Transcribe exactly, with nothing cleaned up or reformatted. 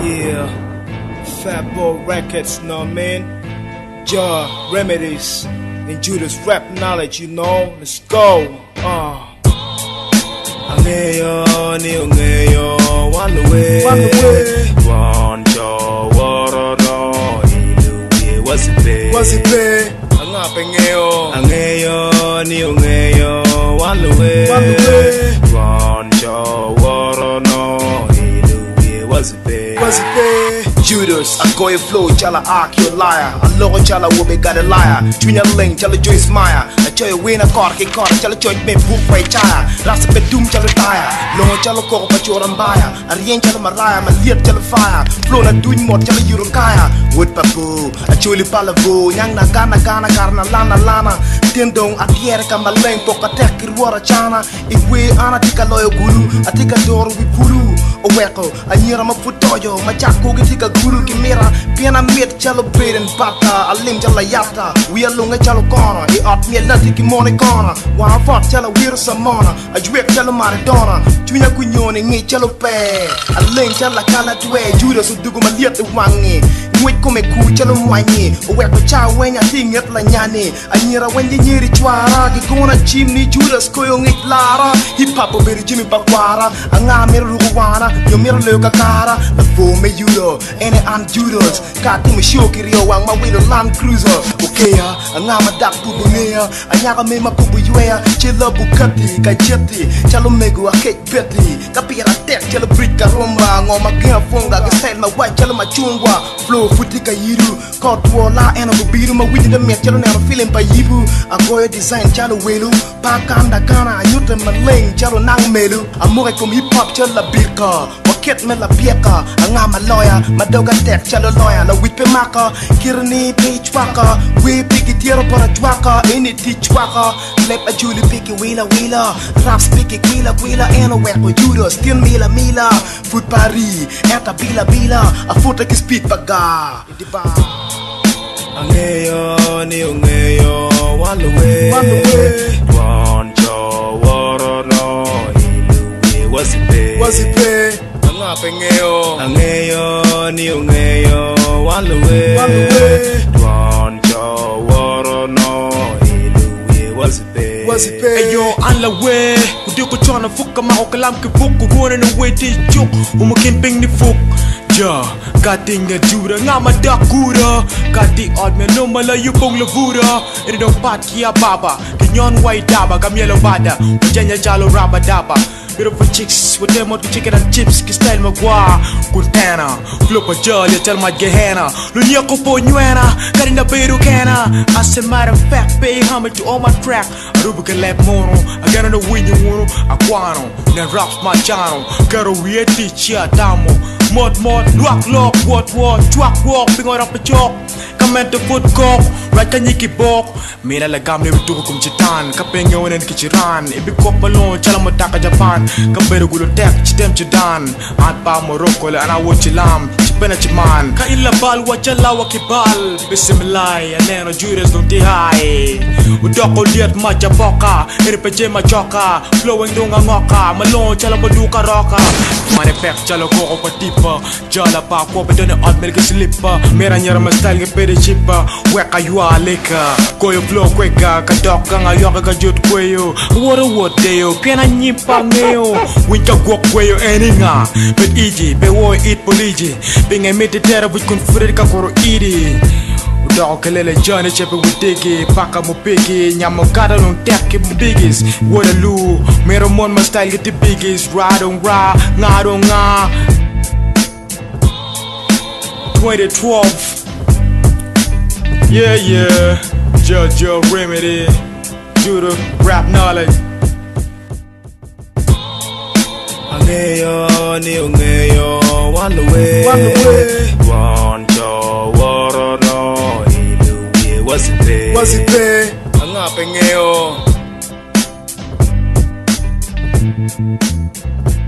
Yeah, Fat Boy Records, know what I mean? Jah Remedies and Judas rap knowledge, you know. Let's go. Uh. Angeyo ni ungeyo one way, one way. One jo worono iluwe wasipe, wasipe. Angapengeyo, angeyo ni ungeyo one way, one way. One jo worono iluwe wasipe, wasipe. Judas, I go your flow, chala arc, you liar. I logo chala wobe got a liar. Junior Ling, chala Joyce Meyer. I tell you win a car, ke car, chala choice me book by chaya. Rasa bedum chala tire. Long chala koko pa chorambaya. Arien chala maraya, my liat chala fire. Flow na doing more chala yurunkaya. Wood papu, I chuli palavu, yang na gana gana karna lana lana. Tendong atiere kamaling poka tekir wara chana. Iwe ana tika loyo guru, atika doro wikuru. Oweko, anyira mafutoyo, machako gitika guru kimira, piana met chalo bread and butter, alim chala yata, we are lunga chalo corner, he up me lati kimone corner, one fat chala weir samona, a drip chalo maradona, tuya kunyoni ngi chalo pe, alim chala kala twe, Judas udugu maliat wangi, mwit kome ku chalo mwanyi, oweko cha wenya tinget la nyani, anyira wenye nyiri chwara, gikona chimni Judas koyo ngik lara, hip hop oberi jimmy bakwara, anga mero ruguwana, yo mero leuka kara, la fo me yudo, ene an Judas, kati me shoki rio wang ma wilo Land Cruiser, okeya, anga ma dak bubunea, anyaka me ma kubu yuea, chila bukati, kajeti, chalo megu a cake betty, kapira tek, chalo brit karomba, ngoma gea fonga, gestyle ma white, chalo ma chungwa, flow futika yiru, kot wola, ena bubiru, ma widi the met, chalo never feeling pa yibu, agoya design, chalo welu, pakanda kana, ayuta ma ling, chalo nang melu, amore kom hip hop, chalo birka, waket me la pieka, anga ma lawyer, madoga tek, chalo lawyer, la wipe maka, kirni pe chwaka, we piki tiro para chwaka, ini ti chwaka, lep a juli piki wila wila, raps piki kwila kwila, eno weko Judas, tin mila mila, food pari, eta bila bila, a futa ki speed baga, angeyo ni ungeyo, one way, one way, one jo worono, iluwe wasipe, wasipe. Angeyo, angeyo ni ungeyo, one way, one way. One jo worono, iluwe wasipe, wasipe. Ayo anla we, kudiko chona fuka mako kalam ke fuk, kukunan na we ti chuk, umakimping ni fuk. Ja, kati nga jura nga madakura, kati odd me no malayo pong lavura. Ini dong pat kia baba, kinyon way daba, kamyelo bada, ujanya jalo raba daba. Beautiful chicks with them out to chicken and chips, ki style magwa, kuntana, flop a jolly, tell my gehenna, lunya ko po nyuena, karinda beru kena. As a matter of fact, pay homage to all my track. Arubica lap mono, I got on the win you wanna, aquano, then raps my channel, got a weird teacher, damo. Mod mod, lock lock, what what, twak walk, bing on up a chalk. Come at the foot cock, right can you keep walk? Mina la gamle vitu kum chitan, kapeng yon and kichiran, ibi kop alone, chalamotaka Japan, kaberu gulo tek, chitem chidan, at pa Morocco, and I watch lam, chipena chiman, kaila bal, watch a lawa kibal, bisimilai, and then Judas don't die high. Udoko liat macha boka, iripeche machoka, flowing dunga ngoka, malone, chalabaduka roka, manifest chalo koko patipa, jala pa ko bedone odd milk slipper, mera nyara ma style ke pede chippa, weka yua leka, koyo flow kweka, kadoka nga yoka ka jut kweyo, wora woteo, piana nyipa ngeo, winka gwa kweyo eninga, bet iji, be wo eat poliji, binge mete tera which confronted ka koro idi. Dog kalele Johnny chepe with diggy, paka mo piggy, nyamo gada non teki mo biggest. Waterloo, mero mon my style get the biggest. Ride on ride, nga don nga. twenty twelve, yeah yeah, Jah Remedy, Judah rap knowledge. Angeyo ni ungeyo, one way, one way. One jo worono, iluwe wasipe, wasipe. Angapengeyo.